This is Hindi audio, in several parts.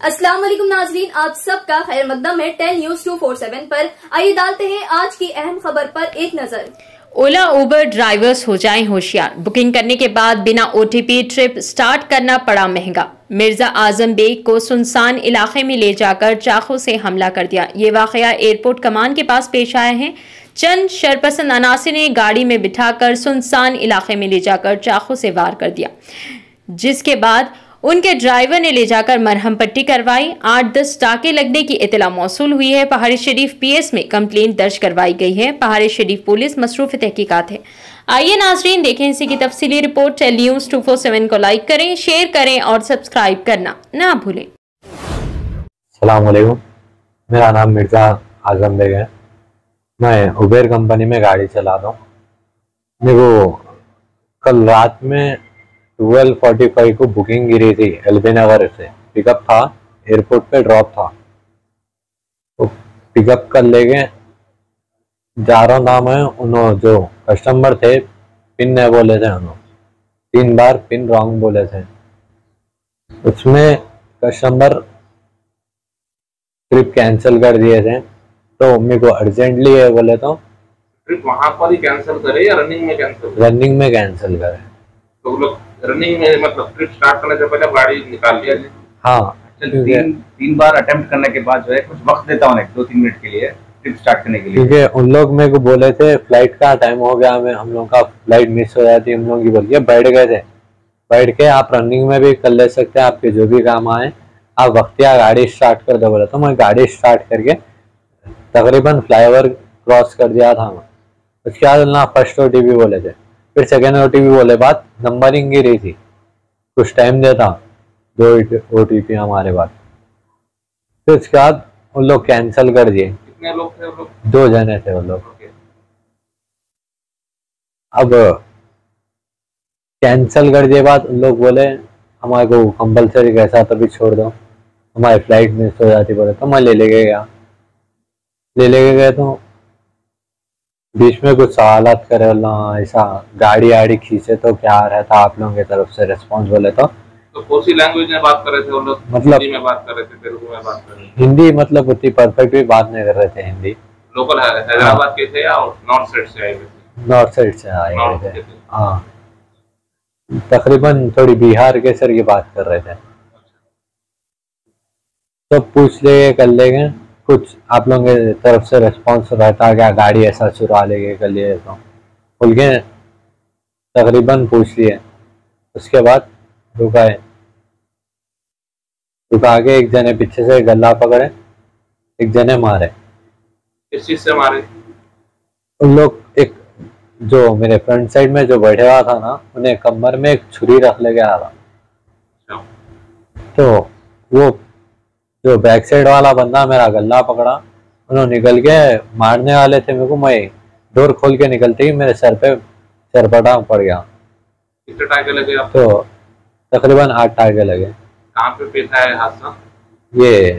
अस्सलाम वालेकुम नाजरीन, आप सबका खैर मकदम है 10 न्यूज 247 पर। आइए डालते हैं आज की अहम खबर पर एक नजर। ओला उबर ड्राइवर्स हो जाएं होशियार, बुकिंग करने के बाद बिना ओटीपी ट्रिप स्टार्ट करना पड़ा महंगा। मिर्जा आजम बेग को सुनसान इलाके में ले जाकर चाकू से हमला कर दिया। ये वाकया एयरपोर्ट कमान के पास पेश आया है। चंद शरपसंद अनासी ने गाड़ी में बिठाकर सुनसान इलाके में ले जाकर चाकू से वार कर दिया, जिसके बाद उनके ड्राइवर ने ले जाकर मरहम पट्टी करवाई। 8-10 टाके लगने की इतला मौसूल हुई है। पहाड़ी शरीफ पीएस में कंप्लेंट दर्ज करवाई गई है। पहाड़ी शरीफ पुलिस मसरूफ तहकीकात है। आइए नाजरीन देखें इसी की तफसीली रिपोर्ट। टेल न्यूज 247 को लाइक करें, शेयर करें और सब्सक्राइब करना ना भूलें। अस्सलाम वालेकुम, मेरा नाम मिर्जा आजम बेग है। मैं उबेर कंपनी में गाड़ी चलाता हूँ। मेरे को कल रात में 12:45 को बुकिंग गिरी थी। एलबी नगर से पिकअप था, एयरपोर्ट पे ड्रॉप था। तो पिकअप कर लेके जा रहा था मैं। उन्होंने जो कस्टमर थे पिन नहीं बोले थे, उन्होंने 3 बार पिन रॉन्ग बोले थे। उसमें कस्टमर ट्रिप कैंसिल कर दिए थे। तो मेरे को अर्जेंटली है बोले तो ट्रिप वहाँ पर ही कैंसिल करे या रनिंग में कैंसिल? रनिंग में कैंसिल करे। तो लोग रनिंग में मतलब ट्रिप स्टार्ट करने से पहले गाड़ी निकाल लिया? हाँ, तीन बार अटेम्प्ट करने के बाद जो है कुछ वक्त देता हूँ 2-3 मिनट के लिए ट्रिप स्टार्ट करने के लिए। क्योंकि उन लोग मेरे को बोले थे फ्लाइट का टाइम हो गया, हम लोग का फ्लाइट मिस हो जाती, हम लोग की बोलिए बैठ गए थे। बैठ के आप रनिंग में भी कर ले सकते हैं, आपके जो भी काम आए आप वक्तिया गाड़ी स्टार्ट कर दो बोले। तो मैं गाड़ी स्टार्ट करके तकरीबन फ्लाईओवर क्रॉस कर दिया था मैं। उसके बाद ना फर्स्ट ओटीपी बोले थे, फिर सेकेंड ओटीपी बोले, बाद नंबरिंग गिरी थी, कुछ टाइम देता 2 ओटीपी हमारे पास। फिर उसके बाद उन लोग कैंसिल कर दिए। कितने लोग थे वो लोग? 2 जने थे वो लोग। अब कैंसिल कर दिए बाद उन लोग बोले हमारे को कंपलसरी कैसा तो भी छोड़ दो, हमारी फ्लाइट मिस हो जाती बोले। तो मैं ले लेके गया। तो बीच में कुछ सवालात करे, ऐसा गाड़ी आड़ी खींचे तो क्या रहता आप लोगों की तरफ से रिस्पॉन्स बोले। तो कौन सी लैंग्वेज में बात कर रहे थे वो लोग? मतलब हिंदी में बात कर रहे थे, तेलुगु में बात कर रहे थे? हिंदी मतलब उतनी परफेक्ट भी बात नहीं कर रहे थे हिंदी। लोकल हैदराबाद के थे या नॉर्थ साइड से आए थे? नॉर्थ साइड से आए हुए थे। हाँ, तकरीबन थोड़ी बिहार के सर की बात कर रहे थे। तो पूछ ले कर लेंगे कुछ आप लोगों की तरफ से रिस्पॉन्स रहता क्या, गाड़ी ऐसा चुरा लेंगे कर लिए तो बोल के तकरीबन पूछ लिए। उसके बाद रुका के एक जने पीछे से गला पकड़े, एक जने मारे। किस चीज से मारे? उन लोग एक जो मेरे फ्रंट साइड में जो बैठे हुआ था ना, उन्हें कमर में एक छुरी रख ले गया था। तो वो जो बैक साइड वाला बंदा मेरा गला पकड़ा, उन्होंने निकल के मारने वाले थे मेरे को। मैं डोर खोल के निकलते ही मेरे सर पे चरपटा पड़ गया। कितने टाके लगे आपको? तो तकरीबन 8 टाके लगे। कहाँ पे पेटा है हादसा? ये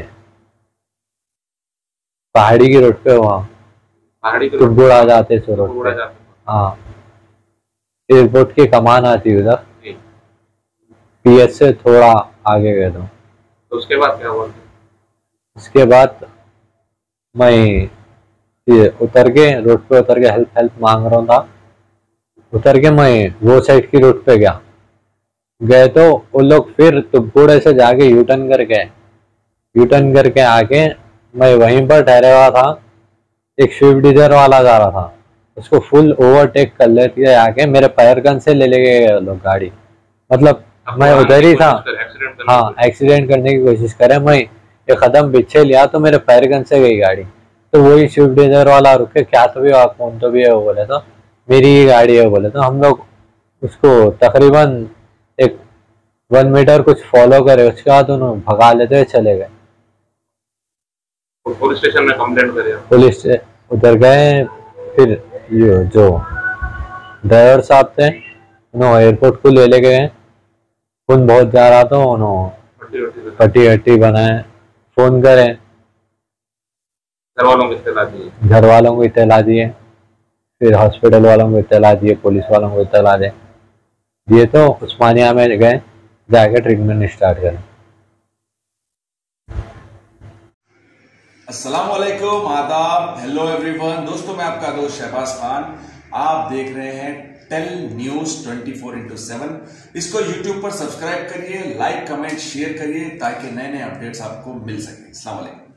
पहाड़ी की रोड पे, वहाँ पहाड़ी के टुटबुड़ा जाते सो रोड पे। हाँ, एयरपोर्ट की कमान आती उधर, पीएस से थोड़ा आगे गए तो उसके बाद क्या हुआ? उसके बाद मैं ये उतर के रोड पे उतर के हेल्प मांग रहा था। उतर के मैं वो साइड की रोड पे गए तो वो लोग फिर तुबकुड़े से जाके यूटर्न करके आके मैं वहीं पर ठहरे हुआ था। एक स्विफ्ट डिजायर वाला जा रहा था, उसको फुल ओवरटेक कर लेते थे आके, मेरे पैर गन से ले गए लोग गाड़ी। मतलब मैं उधर ही था। हाँ, एक्सीडेंट करने की कोशिश करे। मैं एक कदम पीछे लिया तो मेरे पैर गन से गई गाड़ी। तो वही स्विफ्ट डिजायर वाला रुके, क्या तो भी आप कौन तो भी है वो बोले, तो मेरी ही गाड़ी है बोले। तो हम लोग उसको तकरीबन एक 1 मीटर कुछ फॉलो करे, उसके बाद उन्होंने भगा लेते हुए चले गए। पुलिस स्टेशन में कंप्लेंट करे? पुलिस उधर गए। फिर ये जो ड्राइवर साहब थे उन्होंने एयरपोर्ट को ले गए। खून बहुत जा रहा था, उन्होंने पट्टी बनाए, फोन करे, घर वालों को इत्तला दिए, फिर हॉस्पिटल वालों को इत्तला दिए, पुलिस वालों को इत्तला दिए। तो उस्मानिया में गए, जाके ट्रीटमेंट स्टार्ट करें। अस्सलाम वालेकुम, आदाब, हेलो एवरीवन। दोस्तों मैं आपका दोस्त शहबाज खान, आप देख रहे हैं टेल न्यूज 24/7। इसको यूट्यूब पर सब्सक्राइब करिए, लाइक कमेंट शेयर करिए ताकि नए नए अपडेट्स आपको मिल सके। अस्सलाम वालेकुम।